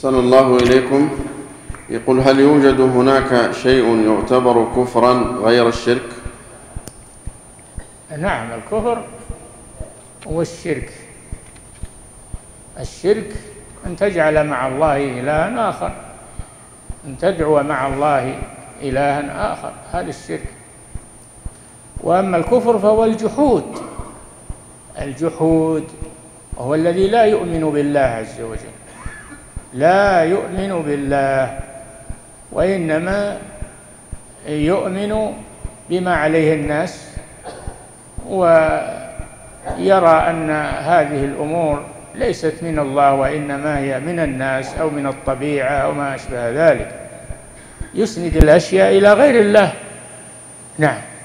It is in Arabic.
أحسن الله إليكم. يقول: هل يوجد هناك شيء يعتبر كفرا غير الشرك؟ نعم، الكفر هو الشرك. الشرك أن تجعل مع الله إلها آخر، أن تدعو مع الله إلها آخر، هذا الشرك. وأما الكفر فهو الجحود. الجحود وهو الذي لا يؤمن بالله عز وجل، لا يؤمن بالله، وإنما يؤمن بما عليه الناس، ويرى أن هذه الأمور ليست من الله وإنما هي من الناس أو من الطبيعة أو ما أشبه ذلك، يسند الأشياء إلى غير الله. نعم.